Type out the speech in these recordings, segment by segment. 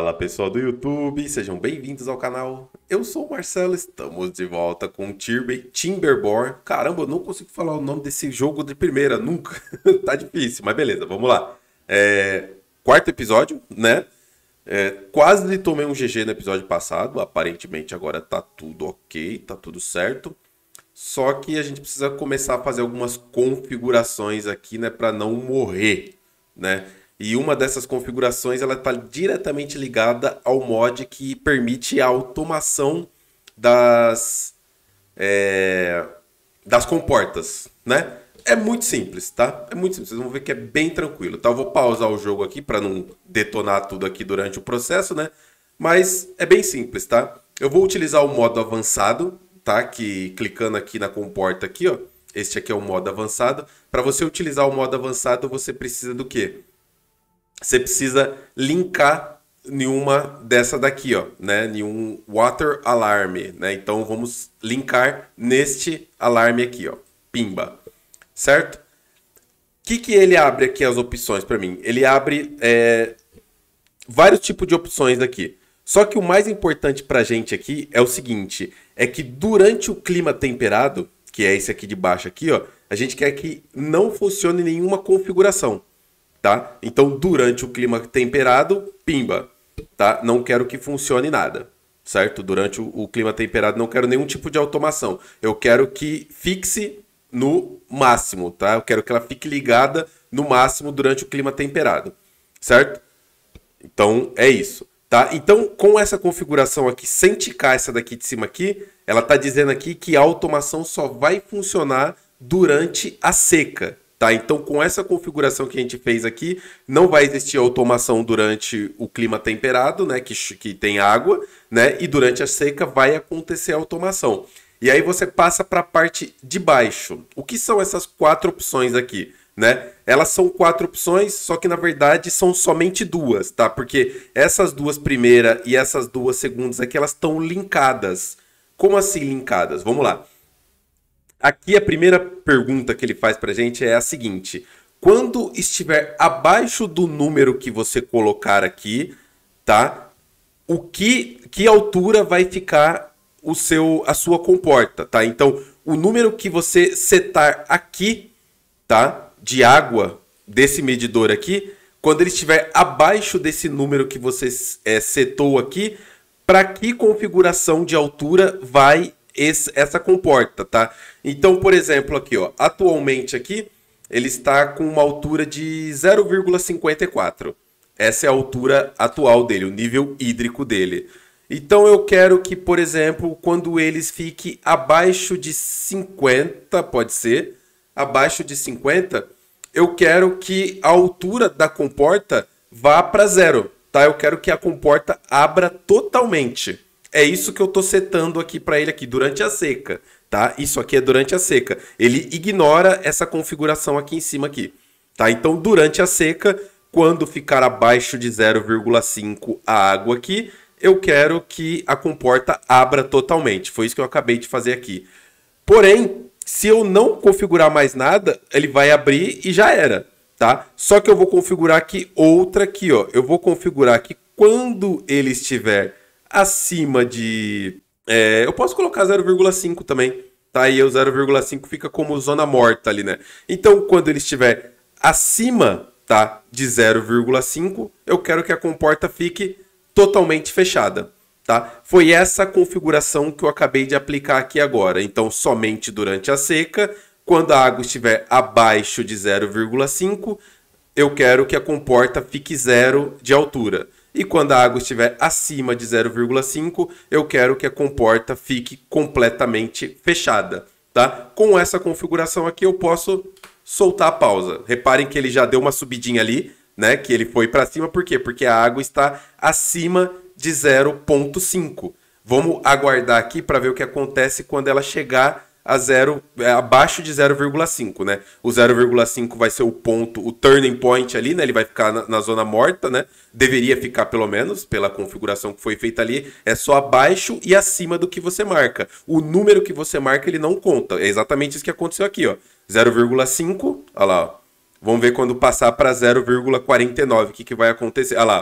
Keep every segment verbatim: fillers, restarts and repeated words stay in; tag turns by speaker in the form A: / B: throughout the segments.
A: Fala pessoal do YouTube, sejam bem-vindos ao canal. Eu sou o Marcelo, estamos de volta com o Tibia Timberborn. Caramba, eu não consigo falar o nome desse jogo de primeira, nunca. Tá difícil, mas beleza, vamos lá. É, quarto episódio, né? É, quase lhe tomei um G G no episódio passado, aparentemente agora tá tudo ok, tá tudo certo. Só que a gente precisa começar a fazer algumas configurações aqui, né, para não morrer, né? E uma dessas configurações ela está diretamente ligada ao mod que permite a automação das, é, das comportas, né? É muito simples, tá? É muito simples, vocês vão ver que é bem tranquilo, tá? Eu vou pausar o jogo aqui para não detonar tudo aqui durante o processo, né? Mas é bem simples, tá? Eu vou utilizar o modo avançado, tá? Que clicando aqui na comporta aqui, ó. Este aqui é o modo avançado. Para você utilizar o modo avançado, você precisa do quê? Você precisa linkar nenhuma dessa daqui, ó, né? Nenhum water alarm, né? Então vamos linkar neste alarme aqui, ó, pimba, certo? O que que ele abre aqui as opções para mim? Ele abre é, vários tipos de opções aqui. Só que o mais importante para a gente aqui é o seguinte, é que durante o clima temperado, que é esse aqui de baixo aqui, ó, a gente quer que não funcione nenhuma configuração. Tá? Então, durante o clima temperado, pimba, tá? Não quero que funcione nada, certo? Durante o, o clima temperado, não quero nenhum tipo de automação. Eu quero que fixe no máximo, tá? Eu quero que ela fique ligada no máximo durante o clima temperado, certo? Então, é isso, tá? Então, com essa configuração aqui, sem ticar essa daqui de cima aqui, ela tá dizendo aqui que a automação só vai funcionar durante a seca. Tá, então, com essa configuração que a gente fez aqui, não vai existir automação durante o clima temperado, né, que, que tem água, né, e durante a seca vai acontecer a automação. E aí você passa para a parte de baixo. O que são essas quatro opções aqui? Né? Elas são quatro opções, só que na verdade são somente duas, tá? Porque essas duas primeiras e essas duas segundas aqui, elas estão linkadas. Como assim linkadas? Vamos lá. Aqui a primeira pergunta que ele faz para a gente é a seguinte. Quando estiver abaixo do número que você colocar aqui, tá? O que, que altura vai ficar o seu, a sua comporta, tá? Então, o número que você setar aqui, tá? De água, desse medidor aqui, quando ele estiver abaixo desse número que você é, setou aqui, para que configuração de altura vai Esse, essa comporta, tá? Então, por exemplo, aqui, ó, atualmente aqui, ele está com uma altura de zero vírgula cinquenta e quatro. Essa é a altura atual dele, o nível hídrico dele. Então, eu quero que, por exemplo, quando eles fiquem abaixo de cinquenta, pode ser, abaixo de cinquenta, eu quero que a altura da comporta vá para zero, tá? Eu quero que a comporta abra totalmente. É isso que eu estou setando aqui para ele aqui, durante a seca, tá? Isso aqui é durante a seca. Ele ignora essa configuração aqui em cima aqui, tá? Então, durante a seca, quando ficar abaixo de zero vírgula cinco a água aqui, eu quero que a comporta abra totalmente. Foi isso que eu acabei de fazer aqui. Porém, se eu não configurar mais nada, ele vai abrir e já era, tá? Só que eu vou configurar aqui outra aqui, ó. Eu vou configurar que quando ele estiver acima de... É, eu posso colocar zero vírgula cinco também, tá? E o zero vírgula cinco fica como zona morta ali, né? Então, quando ele estiver acima, tá, de zero vírgula cinco, eu quero que a comporta fique totalmente fechada, tá? Foi essa configuração que eu acabei de aplicar aqui agora. Então, somente durante a seca, quando a água estiver abaixo de zero vírgula cinco, eu quero que a comporta fique zero de altura. E quando a água estiver acima de zero vírgula cinco, eu quero que a comporta fique completamente fechada, tá? Com essa configuração aqui, eu posso soltar a pausa. Reparem que ele já deu uma subidinha ali, né? Que ele foi para cima, por quê? Porque a água está acima de zero vírgula cinco. Vamos aguardar aqui para ver o que acontece quando ela chegar a zero, abaixo de zero vírgula cinco, né? O zero vírgula cinco vai ser o ponto, o turning point ali, né? Ele vai ficar na, na zona morta, né? Deveria ficar pelo menos, pela configuração que foi feita ali, é só abaixo e acima do que você marca. O número que você marca, ele não conta. É exatamente isso que aconteceu aqui, ó. zero vírgula cinco, olha lá, ó. Vamos ver quando passar para zero vírgula quarenta e nove, o que, que vai acontecer. Olha lá,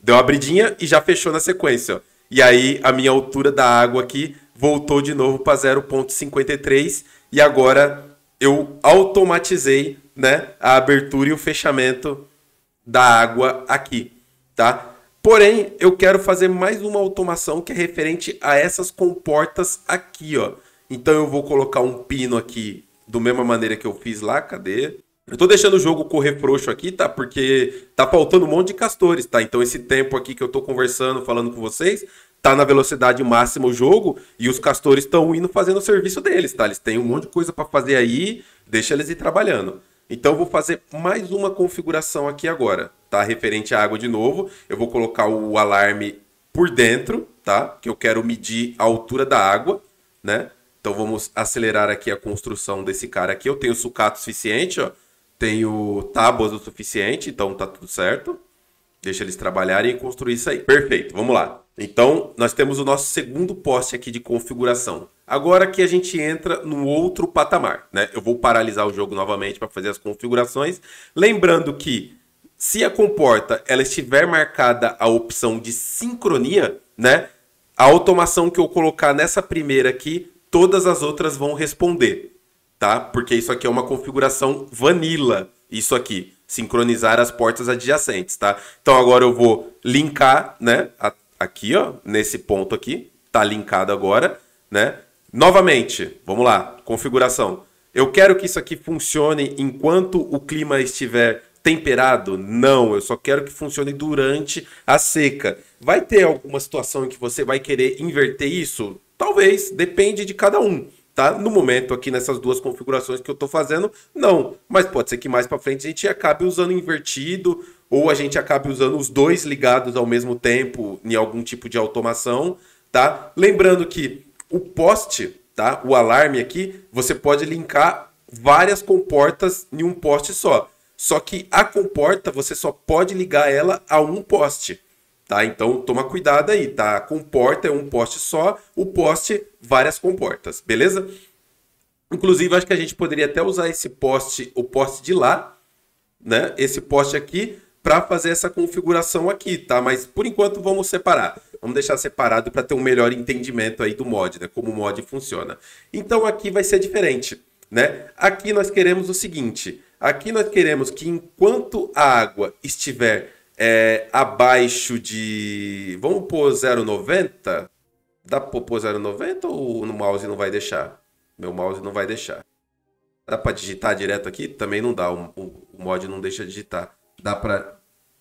A: Deu uma abridinha e já fechou na sequência, ó. E aí a minha altura da água aqui voltou de novo para zero ponto cinquenta e três e agora eu automatizei, né, a abertura e o fechamento da água aqui, tá? Porém, eu quero fazer mais uma automação que é referente a essas comportas aqui, ó. Então eu vou colocar um pino aqui da mesma maneira que eu fiz lá, cadê? Eu tô deixando o jogo correr frouxo aqui, tá? Porque tá faltando um monte de castores, tá? Então esse tempo aqui que eu tô conversando, falando com vocês, tá na velocidade máxima o jogo e os castores estão indo fazendo o serviço deles, tá? Eles têm um monte de coisa para fazer aí, deixa eles ir trabalhando. Então eu vou fazer mais uma configuração aqui agora, tá? Referente à água de novo, eu vou colocar o alarme por dentro, tá? Que eu quero medir a altura da água, né? Então vamos acelerar aqui a construção desse cara aqui. Eu tenho sucata suficiente, ó. Tenho tábuas o suficiente, então tá tudo certo. Deixa eles trabalharem e construir isso aí. Perfeito, vamos lá. Então, nós temos o nosso segundo poste aqui de configuração. Agora que a gente entra no outro patamar, né? Eu vou paralisar o jogo novamente para fazer as configurações. Lembrando que se a comporta ela estiver marcada a opção de sincronia, né? A automação que eu colocar nessa primeira aqui, todas as outras vão responder. Tá? Porque isso aqui é uma configuração vanilla, isso aqui, sincronizar as portas adjacentes, tá? Então agora eu vou linkar, né, aqui, ó, nesse ponto aqui, tá linkado agora, né? Novamente, vamos lá, configuração. Eu quero que isso aqui funcione enquanto o clima estiver temperado? Não, eu só quero que funcione durante a seca. Vai ter alguma situação em que você vai querer inverter isso? Talvez, depende de cada um. Tá? No momento aqui nessas duas configurações que eu estou fazendo, não. Mas pode ser que mais para frente a gente acabe usando invertido ou a gente acabe usando os dois ligados ao mesmo tempo em algum tipo de automação, tá? Lembrando que o poste, tá? O alarme aqui, você pode linkar várias comportas em um poste só. Só que a comporta você só pode ligar ela a um poste. Tá? Então toma cuidado aí, tá? A comporta é um poste só, o poste várias comportas, beleza? Inclusive acho que a gente poderia até usar esse poste, o poste de lá, né? Esse poste aqui para fazer essa configuração aqui, tá? Mas por enquanto vamos separar. Vamos deixar separado para ter um melhor entendimento aí do mod, né? Como o mod funciona. Então aqui vai ser diferente, né? Aqui nós queremos o seguinte, aqui nós queremos que enquanto a água estiver É, abaixo de... Vamos pôr zero vírgula noventa? Dá pra pôr zero vírgula noventa ou no mouse não vai deixar? Meu mouse não vai deixar. Dá pra digitar direto aqui? Também não dá. O, o, o mod não deixa digitar. Dá pra...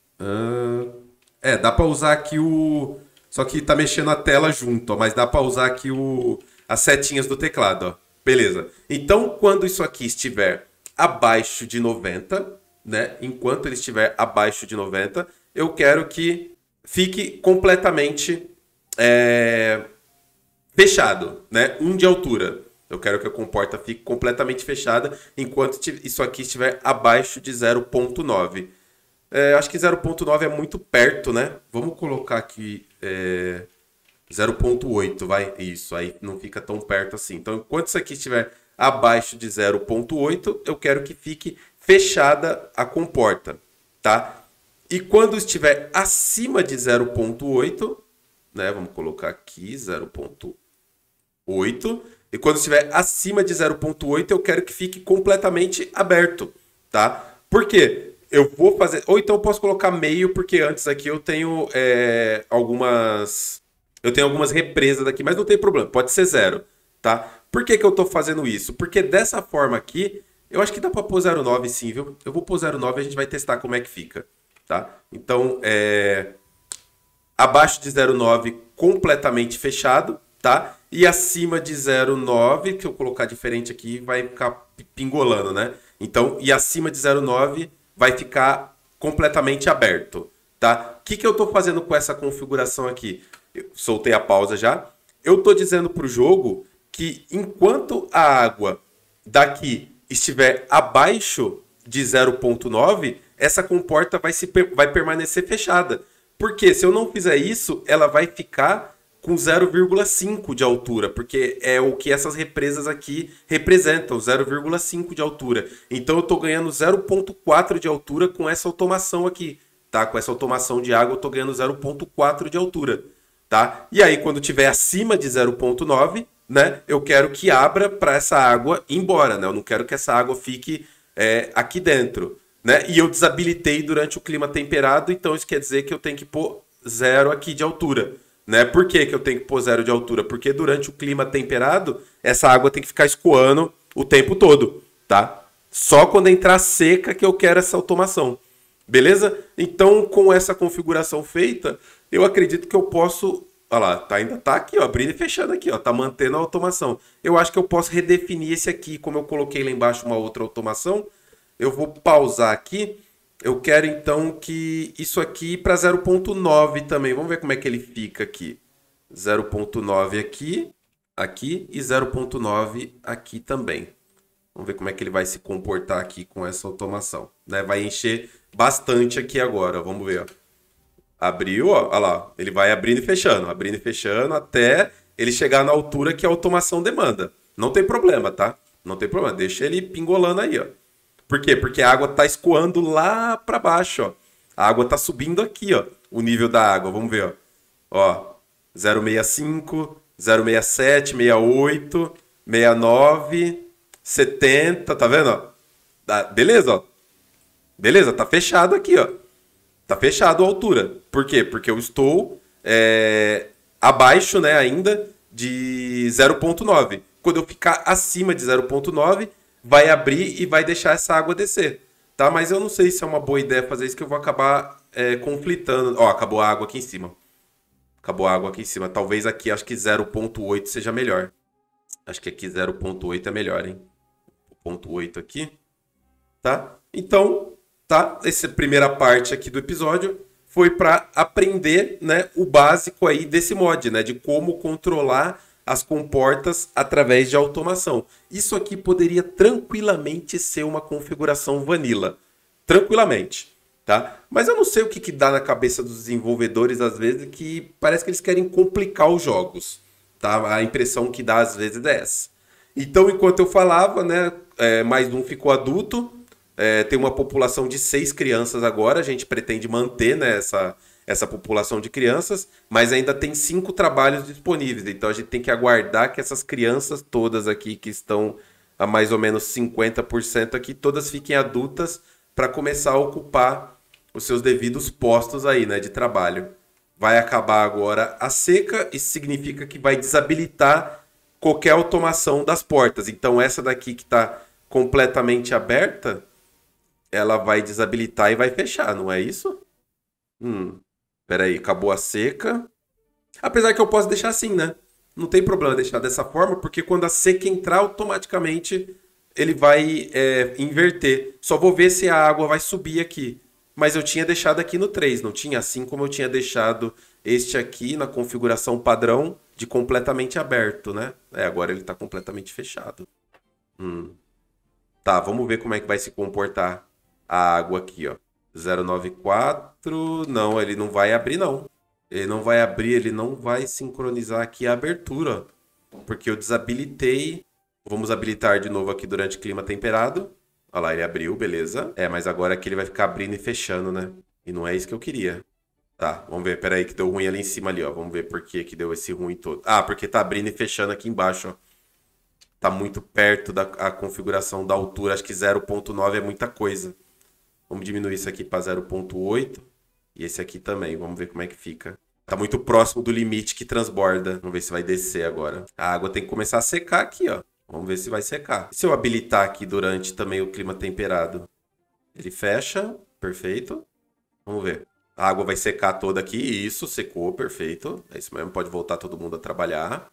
A: Uh... É, dá pra usar aqui o... Só que tá mexendo a tela junto, ó, mas dá pra usar aqui o... as setinhas do teclado, ó. Beleza. Então, quando isso aqui estiver abaixo de noventa... Né? Enquanto ele estiver abaixo de noventa, eu quero que fique completamente é, fechado, né? um de altura. Eu quero que a comporta fique completamente fechada enquanto isso aqui estiver abaixo de zero ponto nove. É, acho que zero ponto nove é muito perto, né? Vamos colocar aqui é, zero ponto oito, vai? Isso, aí não fica tão perto assim. Então, enquanto isso aqui estiver abaixo de zero ponto oito, eu quero que fique fechada a comporta, tá? E quando estiver acima de zero ponto oito, né? Vamos colocar aqui zero ponto oito. E quando estiver acima de zero ponto oito, eu quero que fique completamente aberto, tá? Por quê? Eu vou fazer... Ou então eu posso colocar meio, porque antes aqui eu tenho é, algumas... Eu tenho algumas represas aqui, mas não tem problema. Pode ser zero, tá? Por que que eu tô fazendo isso? Porque dessa forma aqui... Eu acho que dá para pôr zero vírgula nove sim, viu? Eu vou pôr zero vírgula nove e a gente vai testar como é que fica, tá? Então, é... abaixo de zero vírgula nove, completamente fechado, tá? E acima de zero vírgula nove, que eu colocar diferente aqui, vai ficar pingolando, né? Então, e acima de zero vírgula nove, vai ficar completamente aberto, tá? O que que eu tô fazendo com essa configuração aqui? Eu soltei a pausa já. Eu tô dizendo pro jogo que enquanto a água daqui estiver abaixo de zero ponto nove, essa comporta vai, se, vai permanecer fechada. Porque se eu não fizer isso, ela vai ficar com zero vírgula cinco de altura, porque é o que essas represas aqui representam, zero vírgula cinco de altura. Então eu estou ganhando zero ponto quatro de altura com essa automação aqui, tá? Com essa automação de água eu tô ganhando zero ponto quatro de altura, tá? E aí quando tiver acima de zero ponto nove, né, eu quero que abra para essa água ir embora, né? Eu não quero que essa água fique é, aqui dentro, né? E eu desabilitei durante o clima temperado, então isso quer dizer que eu tenho que pôr zero aqui de altura, né? Por que que eu tenho que pôr zero de altura? Porque durante o clima temperado, essa água tem que ficar escoando o tempo todo, tá? Só quando entrar seca que eu quero essa automação, beleza? Então, com essa configuração feita, eu acredito que eu posso... Olha lá, tá, ainda tá aqui, ó, abrindo e fechando aqui, ó, tá mantendo a automação. Eu acho que eu posso redefinir esse aqui, como eu coloquei lá embaixo uma outra automação, eu vou pausar aqui. Eu quero então que isso aqui para zero ponto nove também. Vamos ver como é que ele fica aqui. zero ponto nove aqui, aqui e zero ponto nove aqui também. Vamos ver como é que ele vai se comportar aqui com essa automação, né? Vai encher bastante aqui agora, vamos ver, ó. Abriu, ó, olha lá, ele vai abrindo e fechando, abrindo e fechando até ele chegar na altura que a automação demanda. Não tem problema, tá? Não tem problema, deixa ele pingolando aí, ó. Por quê? Porque a água tá escoando lá para baixo, ó. A água tá subindo aqui, ó, o nível da água, vamos ver, ó. Ó, zero vírgula sessenta e cinco, zero vírgula sessenta e sete, sessenta e oito, sessenta e nove, setenta, tá vendo, ó? Tá, beleza, ó. Beleza, tá fechado aqui, ó. Tá fechado a altura. Por quê? Porque eu estou é, abaixo, né, ainda de zero ponto nove. Quando eu ficar acima de zero ponto nove, vai abrir e vai deixar essa água descer, tá? Mas eu não sei se é uma boa ideia fazer isso, que eu vou acabar é, conflitando. Ó, acabou a água aqui em cima. Acabou a água aqui em cima. Talvez aqui, acho que zero ponto oito seja melhor. Acho que aqui zero ponto oito é melhor, hein? zero ponto oito aqui, tá? Então... Tá? Essa primeira parte aqui do episódio foi para aprender, né, o básico aí desse mod, né, de como controlar as comportas através de automação. Isso aqui poderia tranquilamente ser uma configuração vanilla, tranquilamente, tá? Mas eu não sei o que, que dá na cabeça dos desenvolvedores às vezes, que parece que eles querem complicar os jogos, tá? A impressão que dá às vezes é essa. Então, enquanto eu falava, né, é, mais um ficou adulto. É, tem uma população de seis crianças agora, a gente pretende manter, né, essa, essa população de crianças, mas ainda tem cinco trabalhos disponíveis, então a gente tem que aguardar que essas crianças todas aqui, que estão a mais ou menos cinquenta por cento aqui, todas fiquem adultas para começar a ocupar os seus devidos postos aí, né, de trabalho. Vai acabar agora a seca, isso significa que vai desabilitar qualquer automação das portas, então essa daqui que está completamente aberta, ela vai desabilitar e vai fechar, não é isso? Hum, peraí, acabou a seca. Apesar que eu posso deixar assim, né? Não tem problema deixar dessa forma, porque quando a seca entrar, automaticamente ele vai é, inverter. Só vou ver se a água vai subir aqui. Mas eu tinha deixado aqui no três, não tinha? Assim como eu tinha deixado este aqui na configuração padrão de completamente aberto, né? É, agora ele está completamente fechado. Hum. Tá, vamos ver como é que vai se comportar a água aqui, ó. zero vírgula noventa e quatro. Não, ele não vai abrir, não. Ele não vai abrir, ele não vai sincronizar aqui a abertura. Porque eu desabilitei. Vamos habilitar de novo aqui durante clima temperado. Olha lá, ele abriu, beleza. É, mas agora aqui ele vai ficar abrindo e fechando, né? E não é isso que eu queria. Tá, vamos ver. Pera aí que deu ruim ali em cima ali, ó. Vamos ver por que que deu esse ruim todo. Ah, porque tá abrindo e fechando aqui embaixo, ó. Tá muito perto da a configuração da altura. Acho que zero ponto nove é muita coisa. Vamos diminuir isso aqui para zero ponto oito. E esse aqui também. Vamos ver como é que fica. Tá muito próximo do limite que transborda. Vamos ver se vai descer agora. A água tem que começar a secar aqui, ó. Vamos ver se vai secar. E se eu habilitar aqui durante também o clima temperado? Ele fecha. Perfeito. Vamos ver. A água vai secar toda aqui. Isso, secou. Perfeito. É isso mesmo. Pode voltar todo mundo a trabalhar.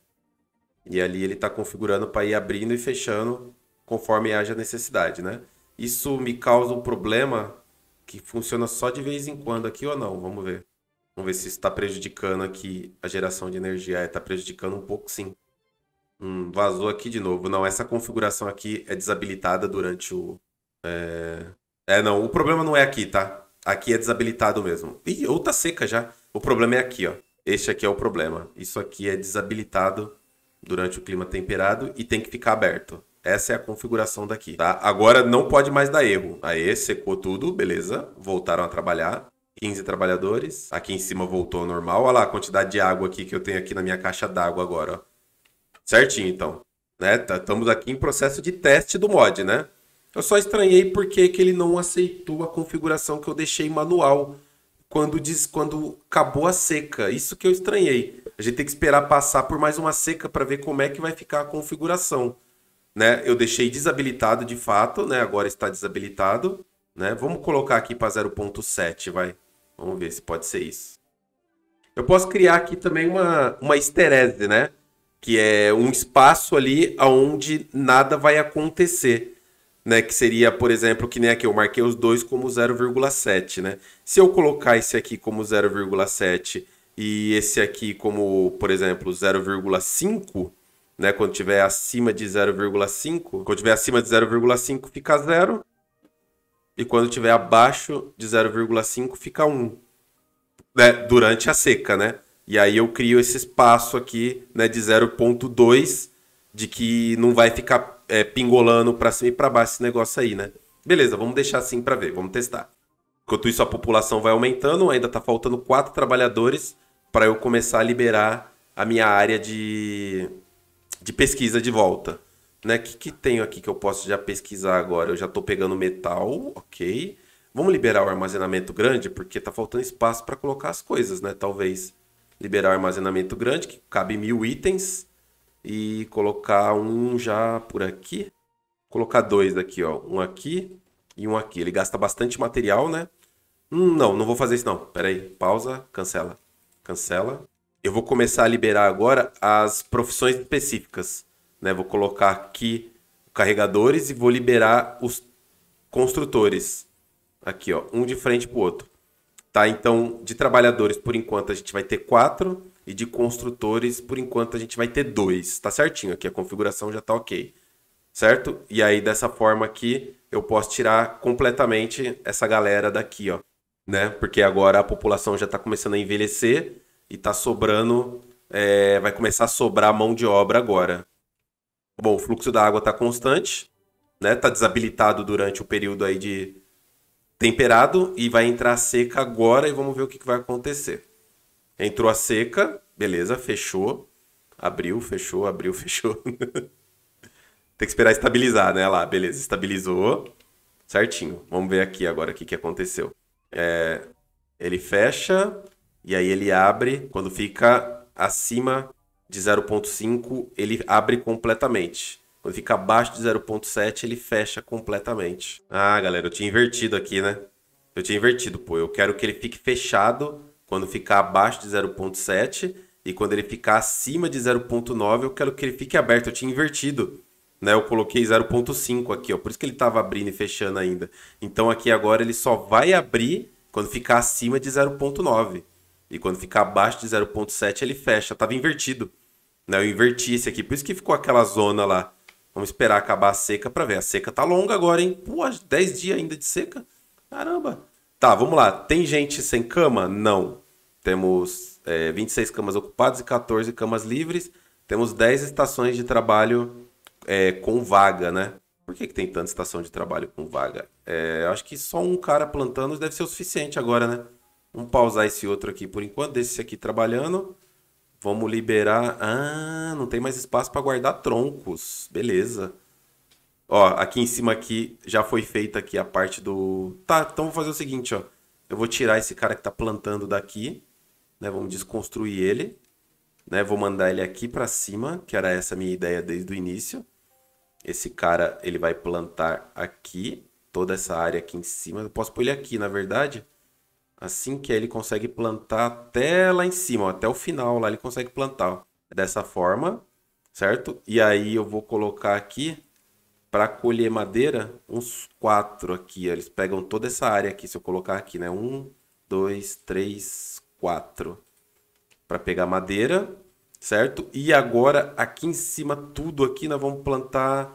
A: E ali ele está configurando para ir abrindo e fechando conforme haja necessidade, né? Isso me causa um problema que funciona só de vez em quando aqui ou não. Vamos ver. Vamos ver se está prejudicando aqui a geração de energia. Está prejudicando um pouco, sim. Hum, vazou aqui de novo. Não, essa configuração aqui é desabilitada durante o... É... é, não. O problema não é aqui, tá? Aqui é desabilitado mesmo. Ih, ou tá seca já. O problema é aqui, ó. Este aqui é o problema. Isso aqui é desabilitado durante o clima temperado e tem que ficar aberto. Essa é a configuração daqui, tá? Agora não pode mais dar erro. Aí, secou tudo, beleza. Voltaram a trabalhar. quinze trabalhadores. Aqui em cima voltou ao normal. Olha lá a quantidade de água aqui que eu tenho aqui na minha caixa d'água agora, ó. Certinho, então. Né? Estamos aqui em processo de teste do mod, né? Eu só estranhei porque que ele não aceitou a configuração que eu deixei manual quando diz quando acabou a seca. Isso que eu estranhei. A gente tem que esperar passar por mais uma seca para ver como é que vai ficar a configuração, né? Eu deixei desabilitado de fato, né? Agora está desabilitado, né? Vamos colocar aqui para zero ponto sete, vai. Vamos ver se pode ser isso. Eu posso criar aqui também uma uma easter egg, né? Que é um espaço ali onde nada vai acontecer, né? Que seria, por exemplo, que nem aqui eu marquei os dois como zero vírgula sete, né? Se eu colocar esse aqui como zero vírgula sete e esse aqui como, por exemplo, zero vírgula cinco, né? Quando tiver acima de zero vírgula cinco, quando tiver acima de zero vírgula cinco fica zero e quando tiver abaixo de zero vírgula cinco fica um, né? Durante a seca, né? E aí eu crio esse espaço aqui, né, de zero ponto dois, de que não vai ficar é, pingolando para cima e para baixo esse negócio aí, né? Beleza, vamos deixar assim para ver, vamos testar. Enquanto isso a população vai aumentando, ainda tá faltando quatro trabalhadores para eu começar a liberar a minha área de, de pesquisa de volta. Né? O que, que tenho aqui que eu posso já pesquisar agora? Eu já estou pegando metal, ok. Vamos liberar o armazenamento grande, porque tá faltando espaço para colocar as coisas, né? Talvez liberar o armazenamento grande, que cabe mil itens, e colocar um já por aqui. Colocar dois aqui, ó. Um aqui e um aqui. Ele gasta bastante material, né? Hum, não, não vou fazer isso não. Pera aí, pausa, cancela. Cancela. Eu vou começar a liberar agora as profissões específicas, né? Vou colocar aqui carregadores e vou liberar os construtores. Aqui, ó, um de frente pro outro. Tá, então, de trabalhadores, por enquanto, a gente vai ter quatro. E de construtores, por enquanto, a gente vai ter dois. Tá certinho aqui, a configuração já tá ok. Certo? E aí, dessa forma aqui, eu posso tirar completamente essa galera daqui, ó. Né? Porque agora a população já tá começando a envelhecer e tá sobrando... é, vai começar a sobrar mão de obra agora. Bom, o fluxo da água tá constante, né? Tá desabilitado durante o período aí de temperado e vai entrar a seca agora e vamos ver o que, que vai acontecer. Entrou a seca, beleza, fechou. Abriu, fechou, abriu, fechou. Tem que esperar estabilizar, né? Lá, beleza, estabilizou. Certinho. Vamos ver aqui agora o que, que aconteceu. É, ele fecha e aí ele abre. Quando fica acima de zero ponto cinco, ele abre completamente. Quando fica abaixo de zero ponto sete, ele fecha completamente. Ah, galera, eu tinha invertido aqui, né? Eu tinha invertido, pô. Eu quero que ele fique fechado quando ficar abaixo de zero ponto sete e quando ele ficar acima de zero ponto nove, eu quero que ele fique aberto. Eu tinha invertido, né? Eu coloquei zero ponto cinco aqui, ó. Por isso que ele estava abrindo e fechando ainda. Então aqui agora ele só vai abrir quando ficar acima de zero ponto nove. E quando ficar abaixo de zero ponto sete, ele fecha. Tava invertido, né? Eu inverti esse aqui. Por isso que ficou aquela zona lá. Vamos esperar acabar a seca para ver. A seca tá longa agora, hein? Pô, dez dias ainda de seca. Caramba. Tá, vamos lá. Tem gente sem cama? Não. Temos é, vinte e seis camas ocupadas e quatorze camas livres. Temos dez estações de trabalho é, com vaga, né? Por que, que tem tanta estação de trabalho com vaga? É, eu acho que só um cara plantando deve ser o suficiente agora, né? Vamos pausar esse outro aqui por enquanto. Deixa esse aqui trabalhando. Vamos liberar... Ah, não tem mais espaço para guardar troncos. Beleza. Ó, aqui em cima aqui já foi feita aqui a parte do... Tá, então vou fazer o seguinte, ó. Eu vou tirar esse cara que tá plantando daqui, né? Vamos desconstruir ele, né? Vou mandar ele aqui para cima, que era essa a minha ideia desde o início. Esse cara, ele vai plantar aqui, toda essa área aqui em cima. Eu posso pôr ele aqui, na verdade. Assim que ele consegue plantar até lá em cima, ó, até o final lá ele consegue plantar, ó. Dessa forma, certo? E aí eu vou colocar aqui, para colher madeira, uns quatro aqui. Ó. Eles pegam toda essa área aqui, se eu colocar aqui, né? Um, dois, três, quatro. Para pegar madeira, certo? E agora, aqui em cima, tudo aqui, nós vamos plantar...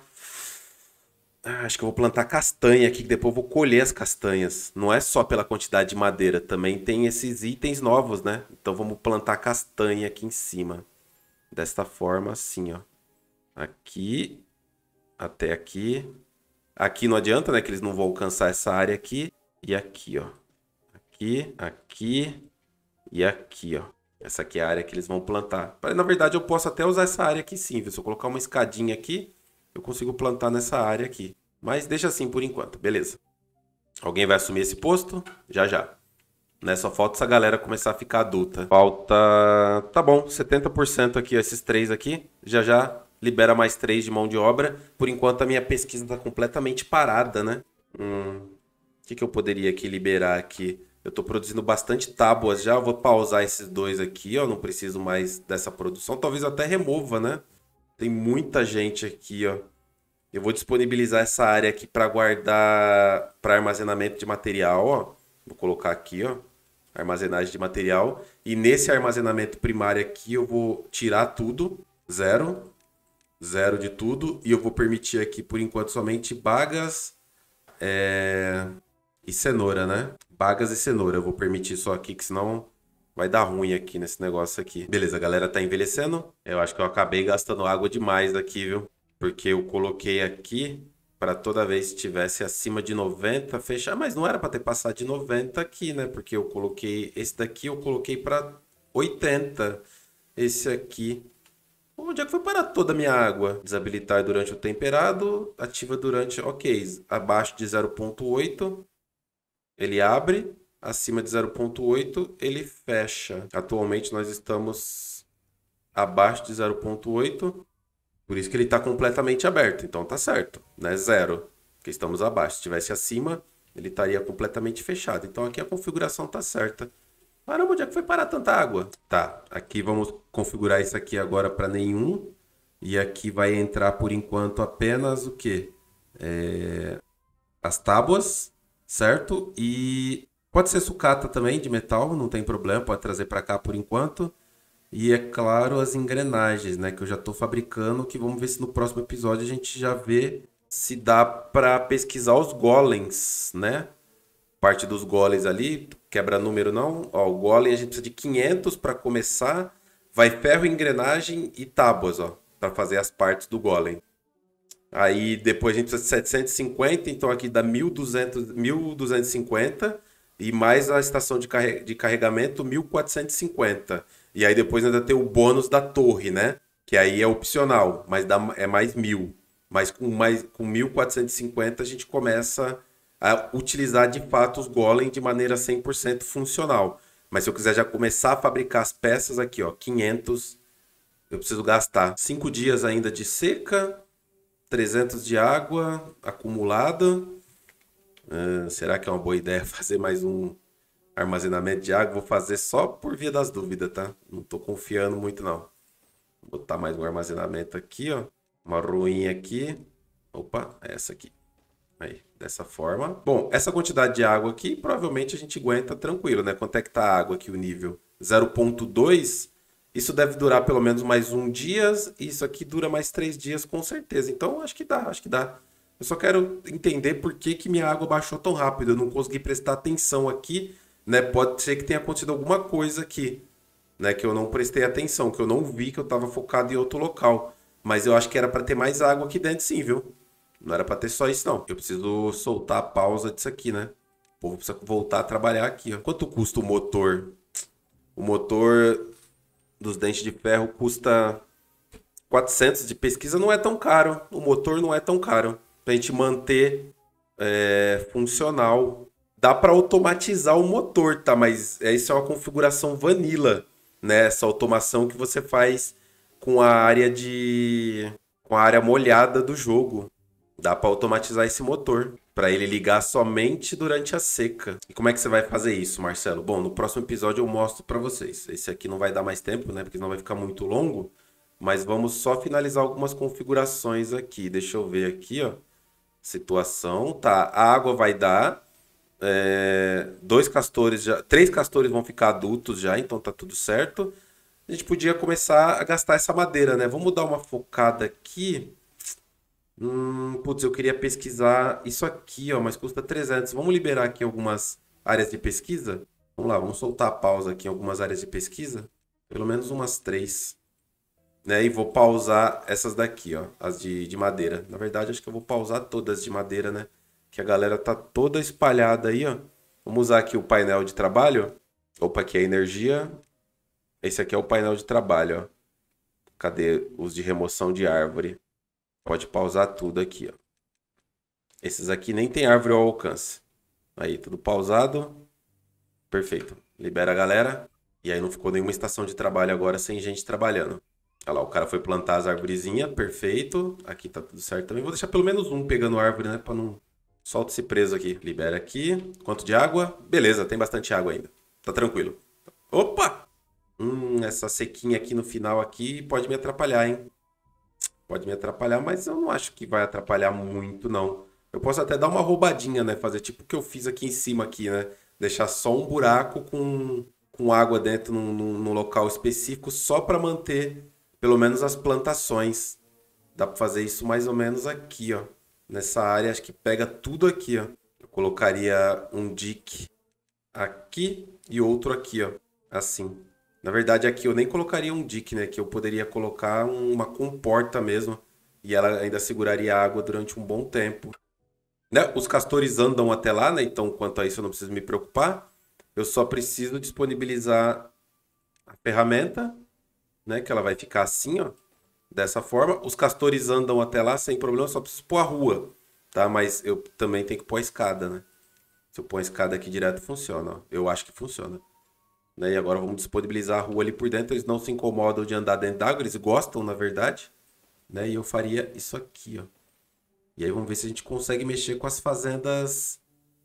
A: Ah, acho que eu vou plantar castanha aqui, que depois eu vou colher as castanhas. Não é só pela quantidade de madeira, também tem esses itens novos, né? Então vamos plantar castanha aqui em cima. Desta forma, assim, ó. Aqui, até aqui. Aqui não adianta, né? Que eles não vão alcançar essa área aqui. E aqui, ó. Aqui aqui, aqui e aqui, ó. Essa aqui é a área que eles vão plantar. Na verdade, eu posso até usar essa área aqui sim, viu? Se eu colocar uma escadinha aqui, eu consigo plantar nessa área aqui. Mas deixa assim por enquanto, beleza. Alguém vai assumir esse posto? Já, já. Né? Só falta essa galera começar a ficar adulta. Falta... Tá bom, setenta por cento aqui, ó, esses três aqui. Já, já libera mais três de mão de obra. Por enquanto, a minha pesquisa tá completamente parada, né? Hum... O que, que eu poderia aqui liberar aqui? Eu tô produzindo bastante tábuas já. Eu vou pausar esses dois aqui, ó. Não preciso mais dessa produção. Talvez eu até remova, né? Tem muita gente aqui, ó. Eu vou disponibilizar essa área aqui para guardar para armazenamento de material, ó. Vou colocar aqui, ó, armazenagem de material. E nesse armazenamento primário aqui eu vou tirar tudo, zero, zero de tudo. E eu vou permitir aqui, por enquanto, somente bagas é... e cenoura, né? Bagas e cenoura. Eu vou permitir só aqui, que senão vai dar ruim aqui nesse negócio aqui. Beleza, a galera tá envelhecendo. Eu acho que eu acabei gastando água demais aqui, viu? Porque eu coloquei aqui para toda vez que estivesse acima de noventa, fechar. Mas não era para ter passado de noventa aqui, né? Porque eu coloquei... Esse daqui eu coloquei para oitenta. Esse aqui... Onde é que foi parar toda a minha água? Desabilitar durante o temperado. Ativa durante... Ok. Abaixo de zero ponto oito. Ele abre. Acima de zero ponto oito, ele fecha. Atualmente nós estamos abaixo de zero ponto oito. Por isso que ele está completamente aberto. Então tá certo, né? Zero, porque estamos abaixo. Se estivesse acima, ele estaria completamente fechado. Então aqui a configuração tá certa. Caramba, onde é que foi parar tanta água? Tá, aqui vamos configurar isso aqui agora para nenhum. E aqui vai entrar por enquanto apenas o quê? É... As tábuas, certo? E pode ser sucata também de metal, não tem problema. Pode trazer para cá por enquanto. E é claro, as engrenagens, né, que eu já estou fabricando, que vamos ver se no próximo episódio a gente já vê se dá para pesquisar os golems, né? Parte dos golems ali, quebra número não. Ó, o golem a gente precisa de quinhentos para começar, vai ferro, engrenagem e tábuas, ó, para fazer as partes do golem. Aí depois a gente precisa de setecentos e cinquenta, então aqui dá mil e duzentos, mil duzentos e cinquenta e mais a estação de, carre... de carregamento mil quatrocentos e cinquenta. E aí depois ainda tem o bônus da torre, né? Que aí é opcional, mas dá, é mais mil. Mas com, mais, com mil quatrocentos e cinquenta a gente começa a utilizar de fato os golem de maneira cem por cento funcional. Mas se eu quiser já começar a fabricar as peças aqui, ó, quinhentos, eu preciso gastar cinco dias ainda de seca, trezentos de água acumulada. Uh, será que é uma boa ideia fazer mais um armazenamento de água? Vou fazer só por via das dúvidas, tá? Não tô confiando muito, não. Vou botar mais um armazenamento aqui, ó. Uma ruinha aqui. Opa, essa aqui. Aí, dessa forma. Bom, essa quantidade de água aqui, provavelmente a gente aguenta tranquilo, né? Quanto é que tá a água aqui, o nível? zero ponto dois. Isso deve durar pelo menos mais um dia. Isso aqui dura mais três dias, com certeza. Então, acho que dá, acho que dá. Eu só quero entender por que que minha água baixou tão rápido. Eu não consegui prestar atenção aqui, né? Pode ser que tenha acontecido alguma coisa aqui, né? Que eu não prestei atenção, que eu não vi, que eu estava focado em outro local. Mas eu acho que era para ter mais água aqui dentro, sim, viu? Não era para ter só isso, não. Eu preciso soltar a pausa disso aqui, né? O povo precisa voltar a trabalhar aqui, ó. Quanto custa o motor? O motor dos dentes de ferro custa quatrocentos de pesquisa. Não é tão caro. O motor não é tão caro. Pra gente manter é, funcional. Dá para automatizar o motor, tá? Mas isso é uma configuração vanilla, né? Essa automação que você faz com a área de... com a área molhada do jogo. Dá para automatizar esse motor, para ele ligar somente durante a seca. E como é que você vai fazer isso, Marcelo? Bom, no próximo episódio eu mostro para vocês. Esse aqui não vai dar mais tempo, né? Porque senão vai ficar muito longo. Mas vamos só finalizar algumas configurações aqui. Deixa eu ver aqui, ó. Situação, tá. A água vai dar. É, dois castores já... Três castores vão ficar adultos já, então tá tudo certo. A gente podia começar a gastar essa madeira, né? Vamos dar uma focada aqui. Hum, putz, eu queria pesquisar isso aqui, ó, mas custa trezentos. Vamos liberar aqui algumas áreas de pesquisa? Vamos lá, vamos soltar a pausa aqui em algumas áreas de pesquisa. Pelo menos umas três. Né? E vou pausar essas daqui, ó, as de, de madeira. Na verdade, acho que eu vou pausar todas de madeira, né? Que a galera tá toda espalhada aí, ó. Vamos usar aqui o painel de trabalho. Opa, aqui é a energia. Esse aqui é o painel de trabalho, ó. Cadê os de remoção de árvore? Pode pausar tudo aqui, ó. Esses aqui nem tem árvore ao alcance. Aí, tudo pausado. Perfeito. Libera a galera. E aí não ficou nenhuma estação de trabalho agora sem gente trabalhando. Olha lá, o cara foi plantar as arvorezinhas. Perfeito. Aqui tá tudo certo também. Vou deixar pelo menos um pegando árvore, né? Pra não... Solta esse preso aqui. Libera aqui. Quanto de água? Beleza, tem bastante água ainda. Tá tranquilo. Opa! Hum, essa sequinha aqui no final aqui pode me atrapalhar, hein? Pode me atrapalhar, mas eu não acho que vai atrapalhar muito, não. Eu posso até dar uma roubadinha, né? Fazer tipo o que eu fiz aqui em cima aqui, né? Deixar só um buraco com, com água dentro num, num, num local específico só para manter pelo menos as plantações. Dá para fazer isso mais ou menos aqui, ó. Nessa área, acho que pega tudo aqui, ó. Eu colocaria um dique aqui e outro aqui, ó. Assim. Na verdade, aqui eu nem colocaria um dique, né? Que eu poderia colocar uma comporta mesmo. E ela ainda seguraria a água durante um bom tempo. Né? Os castores andam até lá, né? Então, quanto a isso, eu não preciso me preocupar. Eu só preciso disponibilizar a ferramenta, né? Que ela vai ficar assim, ó. Dessa forma. Os castores andam até lá sem problema. Eu só preciso pôr a rua, tá? Mas eu também tenho que pôr a escada, né? Se eu pôr a escada aqui direto, funciona, ó. Eu acho que funciona. Né? E agora vamos disponibilizar a rua ali por dentro. Eles não se incomodam de andar dentro d'água. Eles gostam, na verdade. Né? E eu faria isso aqui, ó. E aí vamos ver se a gente consegue mexer com as fazendas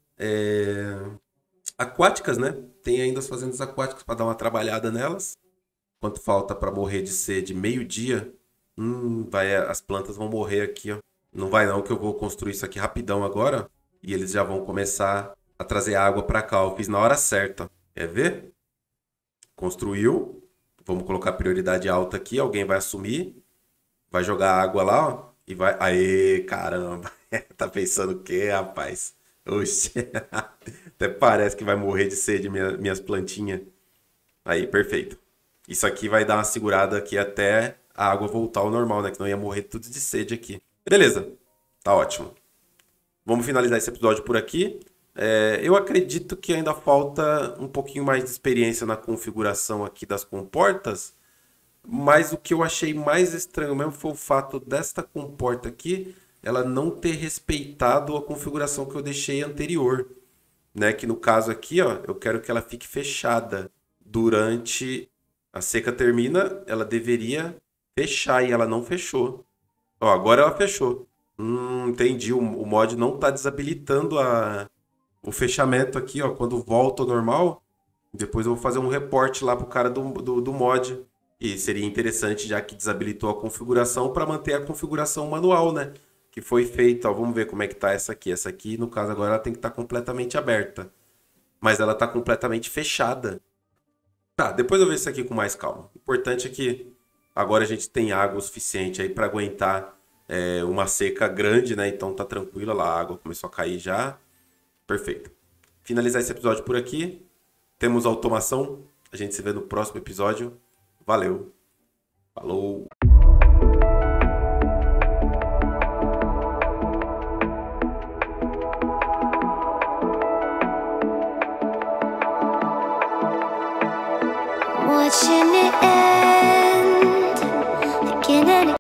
A: é, aquáticas, né? Tem ainda as fazendas aquáticas para dar uma trabalhada nelas. Quanto falta para morrer de sede? Meio-dia. Hum, vai, as plantas vão morrer aqui, ó. Não vai não, que eu vou construir isso aqui rapidão agora. E eles já vão começar a trazer água para cá. Eu fiz na hora certa. Quer ver? Construiu. Vamos colocar prioridade alta aqui. Alguém vai assumir. Vai jogar água lá, ó. E vai. Aê, caramba. Tá pensando o quê, rapaz? Oxi. Até parece que vai morrer de sede minha- minhas plantinhas. Aí, perfeito. Isso aqui vai dar uma segurada aqui até a água voltar ao normal, né? Que não ia morrer tudo de sede aqui. Beleza. Tá ótimo. Vamos finalizar esse episódio por aqui. É, eu acredito que ainda falta um pouquinho mais de experiência na configuração aqui das comportas. Mas o que eu achei mais estranho mesmo foi o fato desta comporta aqui, ela não ter respeitado a configuração que eu deixei anterior, né? Que no caso aqui, ó, eu quero que ela fique fechada durante a seca termina, ela deveria fechar e ela não fechou. Ó, agora ela fechou. Hum, entendi. O, o mod não está desabilitando a, o fechamento aqui, ó. Quando volta ao normal, depois eu vou fazer um reporte lá pro cara do, do, do mod. E seria interessante, já que desabilitou a configuração, para manter a configuração manual, né? Que foi feita, ó. Vamos ver como é que tá essa aqui. Essa aqui, no caso, agora ela tem que estar completamente aberta. Mas ela está completamente fechada. Tá, depois eu vejo isso aqui com mais calma. O importante é que agora a gente tem água o suficiente aí para aguentar é, uma seca grande, né? Então tá tranquila lá, a água começou a cair já. Perfeito. Finalizar esse episódio por aqui. Temos automação. A gente se vê no próximo episódio. Valeu. Falou.